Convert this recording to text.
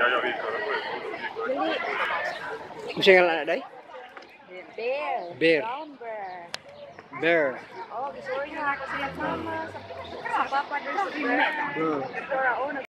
Dali. Kung siya nga na day? Bear. Bear. Brown bear. Bear. Oh, gusto niya ako siya sama sa papa doon sa bear. Hmm. Ito raon